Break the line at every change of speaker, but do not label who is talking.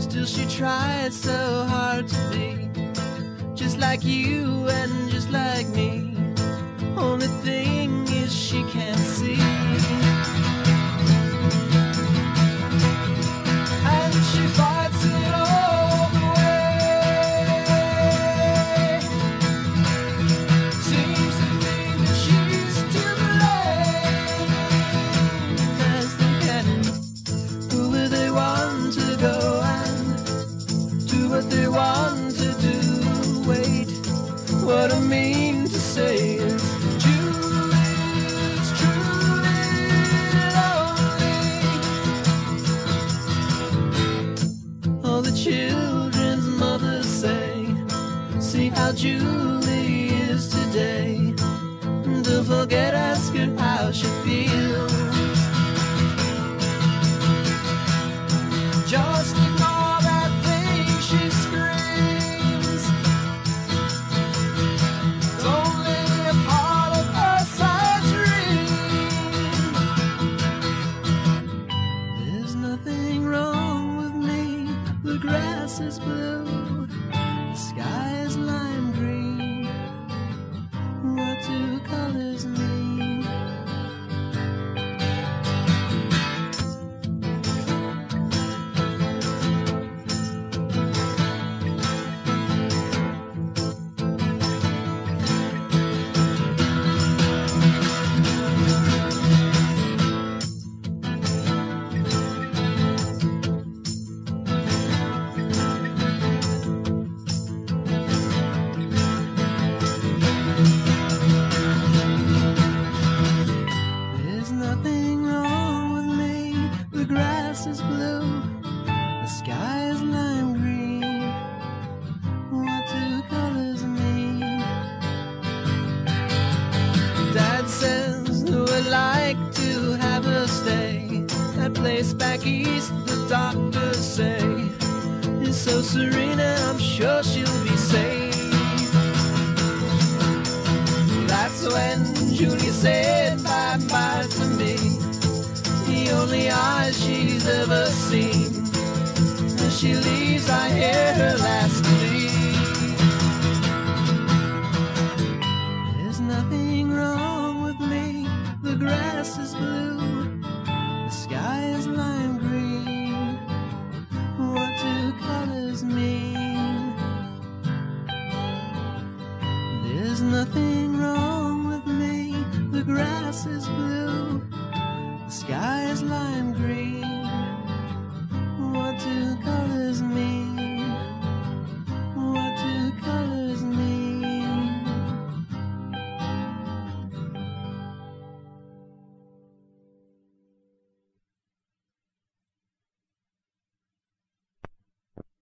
Still she tried so hard to be just like you and just like me. Only thing is she can't see. And she fights it all the way. Seems to think that she's to blame, as they can go where they want to go and do what they want to do. Wait, what I mean to say is Julie's truly lonely. All the children's mothers say, see how Julie is today. And don't forget asking how she feels. Just ignore that thing she screams. It's only a part of her sad dream. There's nothing wrong with me. The grass is blue, the sky is lime green. What do colors mean? There's nothing wrong with me. The grass is blue, the sky is lime green. What do colors mean? Dad says we'd like to have her stay. That place back east, the doctors say, is so serene and I'm sure she'll be safe. That's when Julie said bye-bye to me, the only eyes she's ever seen. As she leaves, I hear her last plea. There's nothing wrong with me. The grass is blue, the sky is lime green. What do colors mean? There's nothing wrong with me. The grass is blue, the sky is lime green.